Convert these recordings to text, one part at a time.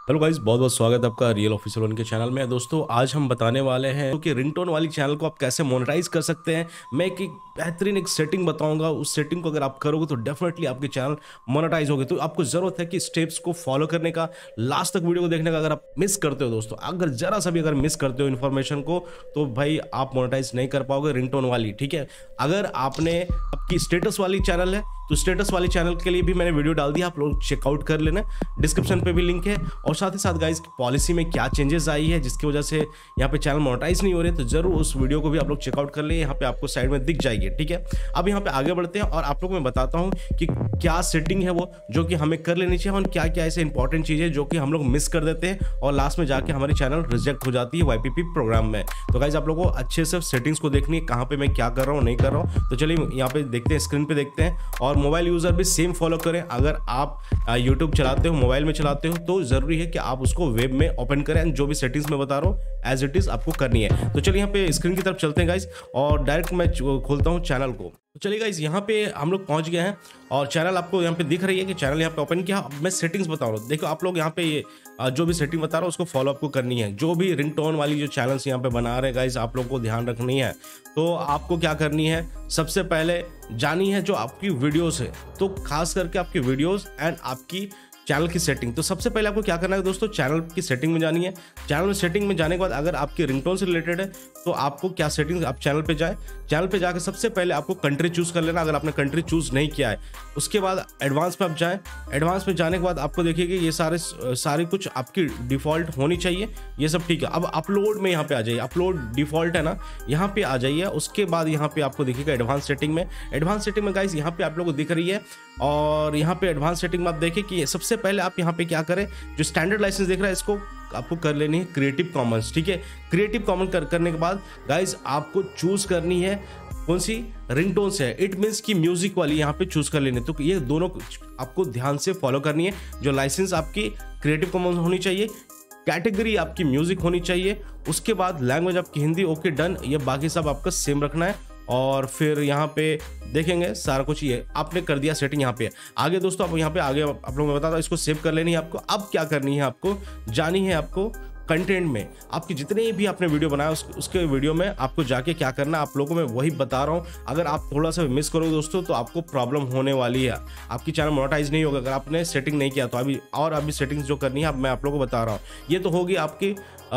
Hello guys, बहुत बहुत स्वागत है आपका रियल ऑफिशियल वन के चैनल में। दोस्तों आज हम बताने वाले हैं कि रिंगटोन वाली चैनल को आप कैसे मोनेटाइज कर सकते हैं। मैं एक बेहतरीन एक सेटिंग बताऊंगा। उस सेटिंग को अगर आप करोगे तो डेफिनेटली आपके चैनल मोनेटाइज होगी। तो आपको जरूरत है कि स्टेप्स को फॉलो करने का, लास्ट तक वीडियो को देखने का। अगर आप मिस करते हो दोस्तों, अगर जरा सा भी अगर मिस करते हो इन्फॉर्मेशन को, तो भाई आप मोनेटाइज नहीं कर पाओगे रिंगटोन वाली। ठीक है, अगर आपने आपकी स्टेटस वाली चैनल है तो स्टेटस वाली चैनल के लिए भी मैंने वीडियो डाल दिया, आप लोग चेकआउट कर लेना, डिस्क्रिप्शन पे भी लिंक है। और साथ ही साथ गाइस पॉलिसी में क्या चेंजेस आई है जिसकी वजह से यहाँ पे चैनल मोनेटाइज नहीं हो रहे, तो जरूर उस वीडियो को भी आप लोग चेकआउट कर ले, यहाँ पे आपको साइड में दिख जाएगी। ठीक है, अब यहाँ पे आगे बढ़ते हैं और आप लोग मैं बताता हूँ कि क्या सेटिंग है वो जो कि हमें कर लेनी चाहिए, और क्या क्या ऐसे इंपॉर्टेंट चीज़ है जो कि हम लोग मिस कर देते हैं और लास्ट में जाके हमारी चैनल रिजेक्ट हो जाती है YPP प्रोग्राम में। तो गाइस आप लोगों को अच्छे से सेटिंग्स को देखनी है, कहाँ पे मैं क्या कर रहा हूँ नहीं कर रहा हूँ। तो चलिए यहाँ पे देखते हैं, स्क्रीन पे देखते हैं। और मोबाइल यूजर भी सेम फॉलो करें। अगर आप यूट्यूब चलाते हो, मोबाइल में चलाते हो, तो जरूरी है कि आप उसको वेब में ओपन करें। जो भी सेटिंग्स मैं बता रहा हूँ एज इट इज आपको करनी है। तो चलिए यहाँ पे स्क्रीन की तरफ चलते हैं गाइस, और डायरेक्ट मैं खोलता हूँ चैनल को। तो चलिए गाइस यहाँ पे हम लोग पहुंच गए हैं और चैनल आपको यहाँ पे दिख रही है कि चैनल यहाँ पे ओपन किया। अब मैं सेटिंग्स बता रहा हूँ, देखो आप लोग यहाँ पे ये जो भी सेटिंग बता रहा हूँ उसको फॉलो आपको करनी है। जो भी रिंगटोन वाली जो चैनल्स यहाँ पे बना रहे हैं गाइस, आप लोग को ध्यान रखनी है। तो आपको क्या करनी है, सबसे पहले जानी है जो आपकी वीडियोस है, तो खास करके आपकी वीडियोस एंड आपकी चैनल की सेटिंग। तो सबसे पहले आपको क्या करना है दोस्तों, चैनल की सेटिंग में जानी है। चैनल में सेटिंग में जाने के बाद अगर आपकी रिंगटोन से रिलेटेड है तो आपको क्या सेटिंग, आप चैनल पे जाए। चैनल पे जाकर सबसे पहले आपको कंट्री चूज कर लेना, अगर आपने कंट्री चूज नहीं किया है। उसके बाद एडवांस पे आप जाएं। एडवांस में जाने के बाद आपको देखिए कि ये सारी कुछ आपकी डिफॉल्ट होनी चाहिए, ये सब ठीक है। अब अपलोड में यहाँ पे आ जाइए, अपलोड डिफॉल्ट है ना, यहाँ पे आ जाइए। उसके बाद यहाँ पे आपको देखिएगा एडवांस सेटिंग में। एडवांस सेटिंग में गाइस यहाँ पे आप लोगों को दिख रही है, और यहाँ पे एडवांस सेटिंग में आप देखिए कि सबसे पहले आप यहाँ पे क्या करें, जो स्टैंडर्ड लाइसेंस देख रहा है इसको आपको कर लेनी है क्रिएटिव कॉमन्स। ठीक है, क्रिएटिव कॉमन्स करने के बाद गाइज आपको चूज करनी है कौन सी, रिंगटोन से। इट मीन्स की म्यूजिक वाली यहाँ पे चूज कर लेनी है। तो ये दोनों आपको ध्यान से फॉलो करनी है। जो लाइसेंस आपकी क्रिएटिव कॉमन्स होनी चाहिए, कैटेगरी आपकी म्यूजिक होनी चाहिए, उसके बाद लैंग्वेज आपकी हिंदी, ओके डन। ये बाकी सब आपका सेम रखना है। और फिर यहाँ पे देखेंगे सारा कुछ ये आपने कर दिया सेटिंग यहाँ पे। आगे दोस्तों आप यहाँ पे आगे आप लोग मैं बताता हूँ, इसको सेव कर लेनी है आपको। अब क्या करनी है, आपको जानी है आपको कंटेंट में। आपकी जितने भी आपने वीडियो बनाया उसके वीडियो में आपको जाके क्या करना है, आप लोगों को मैं वही बता रहा हूँ। अगर आप थोड़ा सा मिस करोगे दोस्तों तो आपको प्रॉब्लम होने वाली है, आपकी चैनल मोनेटाइज नहीं होगा अगर आपने सेटिंग नहीं किया। तो अभी सेटिंग्स जो करनी है अब मैं आप लोगों को बता रहा हूँ। ये तो होगी आपकी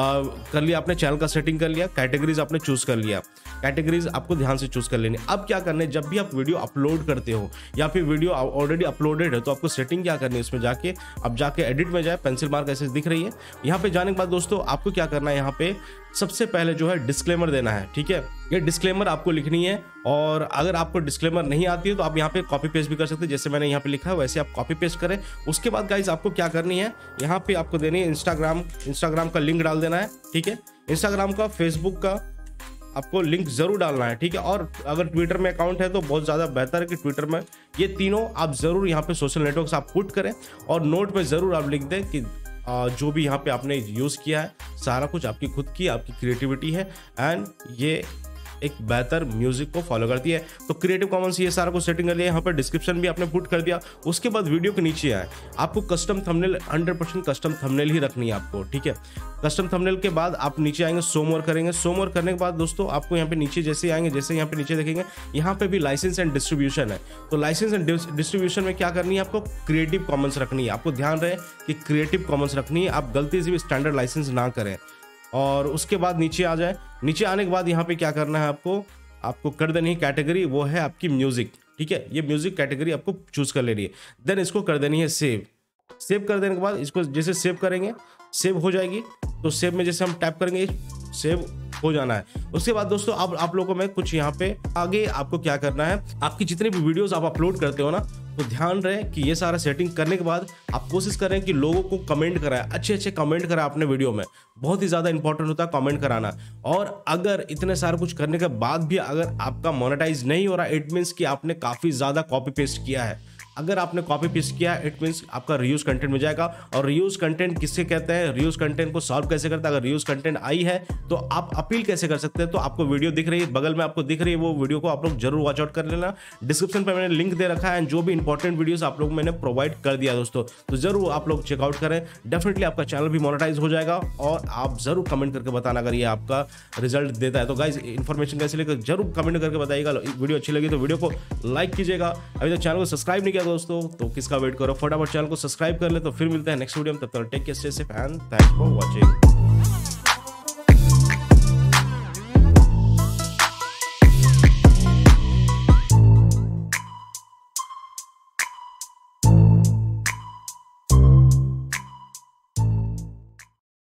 कर लिया आपने, चैनल का सेटिंग कर लिया, कैटेगरीज आपने चूज कर लिया, कैटेगरीज आपको ध्यान से चूज कर लेनी। अब क्या करना है, जब भी आप वीडियो अपलोड करते हो या फिर वीडियो ऑलरेडी अपलोडेड है, तो आपको सेटिंग क्या करनी है, इसमें जाके अब जाके एडिट में जाए, पेंसिल मार्क ऐसे दिख रही है। यहाँ पे जाने के बाद दोस्तों आपको क्या करना है, यहाँ पे सबसे पहले जो है डिस्क्लेमर देना है। ठीक है, ये डिस्क्लेमर आपको लिखनी है। और अगर आपको डिस्क्लेमर नहीं आती है तो आप यहाँ पे कॉपी पेस्ट भी कर सकते हैं, जैसे मैंने यहाँ पे लिखा है वैसे आप कॉपी पेस्ट करें। उसके बाद गाइज आपको क्या करनी है, यहाँ पे आपको देनी है इंस्टाग्राम का लिंक डाल देना है। ठीक है, इंस्टाग्राम का, फेसबुक का आपको लिंक जरूर डालना है। ठीक है, और अगर ट्विटर में अकाउंट है तो बहुत ज़्यादा बेहतर है कि ट्विटर में ये तीनों आप जरूर यहाँ पे सोशल नेटवर्क्स आप पुट करें, और नोट में जरूर आप लिख दें कि जो भी यहाँ पे आपने यूज़ किया है सारा कुछ आपकी खुद की आपकी क्रिएटिविटी है, एंड ये एक बेहतर म्यूजिक को फॉलो करती है। तो क्रिएटिव कॉमन्स ये सारा कुछ सेटिंग कर लिया, यहाँ पर डिस्क्रिप्शन भी आपने पुट कर दिया। उसके बाद वीडियो के नीचे आए, आपको कस्टम थंबनेल 100% कस्टम थंबनेल ही रखनी है आपको। ठीक है, कस्टम थंबनेल के बाद आप नीचे आएंगे, शो मोर करेंगे। शो मोर करने के बाद दोस्तों आपको यहाँ पे नीचे जैसे आएंगे, जैसे यहाँ पे नीचे देखेंगे यहाँ पे भी लाइसेंस एंड डिस्ट्रीब्यूशन है। तो लाइसेंस एंड डिस्ट्रीब्यूशन में क्या करनी है, आपको क्रिएटिव कॉमन्स रखनी है। आपको ध्यान रहे कि क्रिएटिव कॉमन्स रखनी है, आप गलती से भी स्टैंडर्ड लाइसेंस ना करें। और उसके बाद नीचे आ जाए, नीचे आने के बाद यहाँ पे क्या करना है, आपको कर देनी है कैटेगरी, वो है आपकी म्यूजिक। ठीक है, ये म्यूजिक कैटेगरी आपको चूज कर लेनी है। देन इसको कर देनी है सेव। सेव कर देने के बाद इसको जैसे सेव करेंगे, सेव हो जाएगी। तो सेव में जैसे हम टैप करेंगे सेव हो जाना है। उसके बाद दोस्तों अब आप लोगों को मैं कुछ यहाँ पे आगे आपको क्या करना है, आपकी जितनी भी वीडियोस आप अपलोड करते हो ना, तो ध्यान रहे कि ये सारा सेटिंग करने के बाद आप कोशिश करें कि लोगों को कमेंट कराएं, अच्छे कमेंट कराएं अपने वीडियो में। बहुत ही ज़्यादा इंपॉर्टेंट होता है कमेंट कराना। और अगर इतने सारा कुछ करने के बाद भी अगर आपका मोनेटाइज नहीं हो रहा, इट मीन्स कि आपने काफ़ी ज़्यादा कॉपी पेस्ट किया है। अगर आपने कॉपी पेस्ट किया इट मीन्स आपका रीयूज कंटेंट में जाएगा। और रीयूज कंटेंट किससे कहते हैं, रीयूज कंटेंट को सॉल्व कैसे करता है। अगर रीयूज कंटेंट आई है तो आप अपील कैसे कर सकते हैं, तो आपको वीडियो दिख रही है बगल में, आपको दिख रही है वो वीडियो को आप लोग जरूर वॉच आउट कर लेना। डिस्क्रिप्शन पे मैंने लिंक दे रखा है एंड जो भी इंपॉर्टेंट वीडियोस आप लोग मैंने प्रोवाइड कर दिया दोस्तों, तो जरूर आप लोग चेकआउट करें। डेफिनेटली आपका चैनल भी मोनेटाइज हो जाएगा और आप जरूर कमेंट करके बताना अगर ये आपका रिजल्ट देता है। तो गाइस इन्फॉर्मेशन कैसे लेकर जरूर कमेंट करके बताइएगा। वीडियो अच्छी लगी तो वीडियो को लाइक कीजिएगा। अभी तक चैनल को सब्सक्राइब नहीं किया दोस्तों तो किसका वेट करो, फटाफट चैनल को सब्सक्राइब कर ले। तो फिर मिलते हैं नेक्स्ट वीडियो में, तब तक take care, stay safe and thanks for watching.